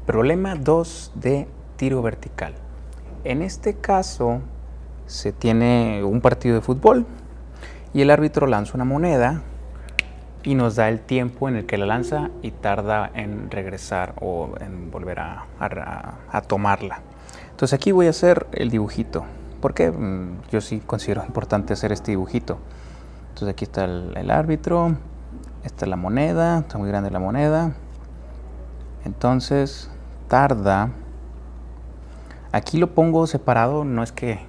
Problema 2 de tiro vertical. En este caso se tiene un partido de fútbol y el árbitro lanza una moneda y nos da el tiempo en el que la lanza y tarda en regresar o en volver a tomarla. Entonces aquí voy a hacer el dibujito, porque yo sí considero importante hacer este dibujito. Entonces aquí está el árbitro, esta es la moneda, está muy grande la moneda. Entonces tarda, aquí lo pongo separado, no es que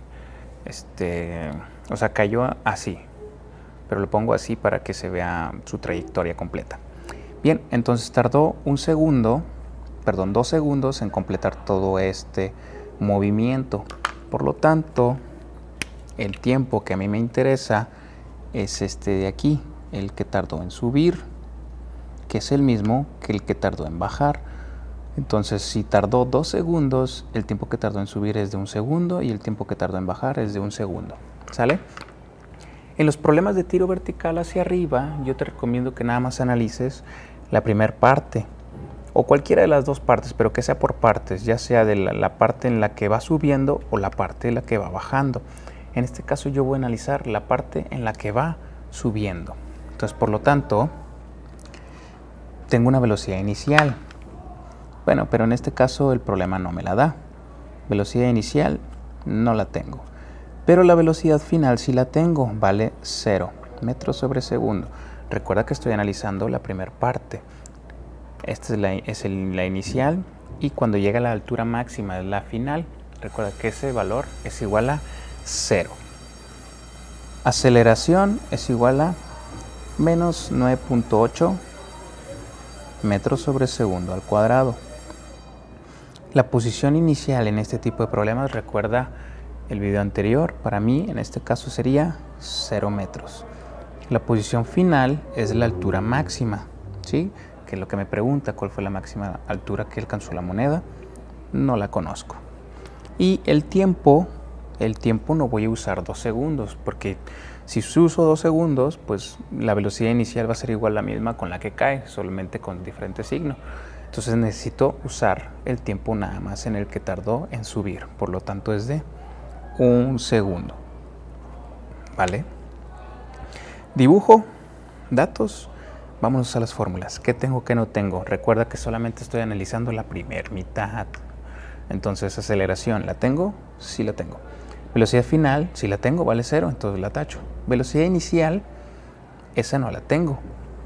o sea, cayó así, pero lo pongo así para que se vea su trayectoria completa. Bien, entonces tardó 2 segundos en completar todo este movimiento. Por lo tanto, el tiempo que a mí me interesa es este de aquí, el que tardó en subir, que es el mismo que el que tardó en bajar. Entonces, si tardó 2 segundos, el tiempo que tardó en subir es de 1 segundo y el tiempo que tardó en bajar es de 1 segundo. ¿Sale? En los problemas de tiro vertical hacia arriba, yo te recomiendo que nada más analices la primera parte o cualquiera de las dos partes, pero que sea por partes, ya sea de la parte en la que va subiendo o la parte en la que va bajando. En este caso yo voy a analizar la parte en la que va subiendo. Entonces, por lo tanto, tengo una velocidad inicial. Bueno, pero en este caso el problema no me la da. Velocidad inicial no la tengo. Pero la velocidad final sí la tengo, vale 0 metros sobre segundo. Recuerda que estoy analizando la primera parte. Esta es la inicial y cuando llega a la altura máxima es la final. Recuerda que ese valor es igual a 0. Aceleración es igual a menos 9.8 metros sobre segundo al cuadrado. La posición inicial en este tipo de problemas, recuerda el video anterior, para mí en este caso sería 0 metros. La posición final es la altura máxima, ¿sí? Que es lo que me pregunta, ¿cuál fue la máxima altura que alcanzó la moneda? No la conozco. Y el tiempo no voy a usar 2 segundos, porque si uso 2 segundos, pues la velocidad inicial va a ser igual a la misma con la que cae, solamente con diferente signo. Entonces necesito usar el tiempo nada más en el que tardó en subir, por lo tanto es de 1 segundo. ¿Vale? Dibujo, datos, vámonos a las fórmulas. ¿Qué tengo, qué no tengo? Recuerda que solamente estoy analizando la primera mitad. Entonces, aceleración, ¿la tengo? Sí la tengo. Velocidad final, si la tengo, vale 0, entonces la tacho. Velocidad inicial, esa no la tengo.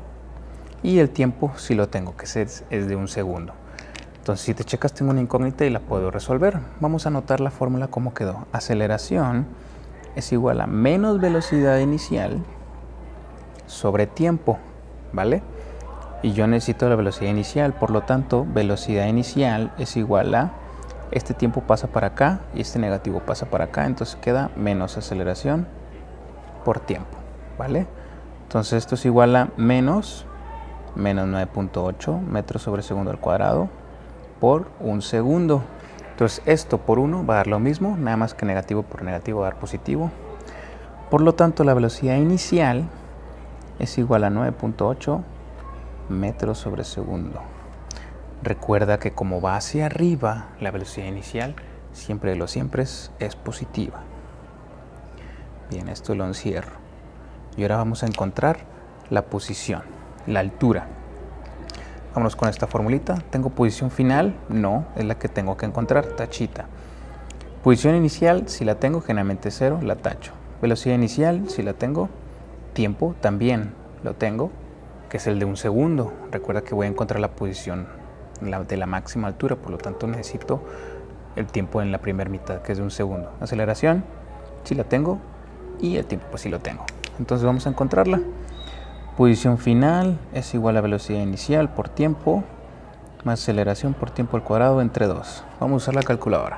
Y el tiempo sí lo tengo, que es de 1 segundo. Entonces, si te checas, tengo una incógnita y la puedo resolver. Vamos a anotar la fórmula como quedó. Aceleración es igual a menos velocidad inicial sobre tiempo, ¿vale? Y yo necesito la velocidad inicial, por lo tanto, velocidad inicial es igual a este tiempo pasa para acá y este negativo pasa para acá, entonces queda menos aceleración por tiempo, ¿vale? Entonces esto es igual a menos 9.8 metros sobre segundo al cuadrado por 1 segundo. Entonces esto por 1 va a dar lo mismo, nada más que negativo por negativo va a dar positivo. Por lo tanto, la velocidad inicial es igual a 9.8 metros sobre segundo. Recuerda que como va hacia arriba, la velocidad inicial siempre de los siempre es positiva. Bien, esto lo encierro. Y ahora vamos a encontrar la posición, la altura. Vámonos con esta formulita. ¿Tengo posición final? No, es la que tengo que encontrar, tachita. Posición inicial, si la tengo, generalmente 0, la tacho. Velocidad inicial, si la tengo. Tiempo, también lo tengo, que es el de 1 segundo. Recuerda que voy a encontrar la posición de la máxima altura, por lo tanto necesito el tiempo en la primera mitad, que es de 1 segundo. Aceleración, si la tengo, y el tiempo, pues sí lo tengo. Entonces vamos a encontrarla. Posición final es igual a velocidad inicial por tiempo más aceleración por tiempo al cuadrado entre 2. Vamos a usar la calculadora.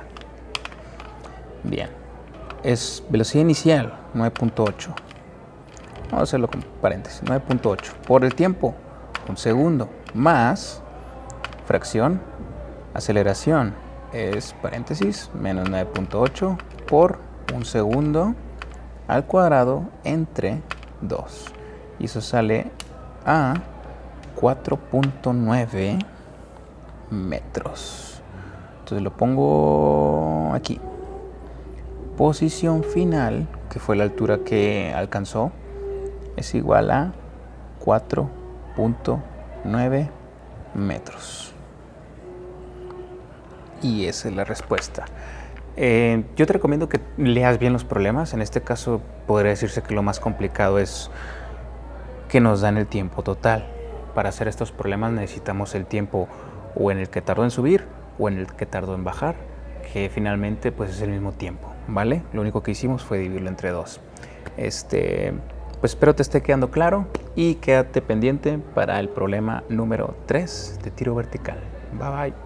Bien, es velocidad inicial 9.8. Vamos a hacerlo con paréntesis, 9.8 por el tiempo, 1 segundo, más fracción, aceleración es paréntesis, menos 9.8 por 1 segundo al cuadrado entre 2. Y eso sale a 4.9 metros. Entonces lo pongo aquí. Posición final, que fue la altura que alcanzó, es igual a 4.9 metros. Y esa es la respuesta. Yo te recomiendo que leas bien los problemas. En este caso podría decirse que lo más complicado es que nos dan el tiempo total. Para hacer estos problemas necesitamos el tiempo o en el que tardó en subir o en el que tardó en bajar, que finalmente pues es el mismo tiempo, ¿vale? Lo único que hicimos fue dividirlo entre 2. Pues espero te esté quedando claro y quédate pendiente para el problema número 3 de tiro vertical. Bye bye.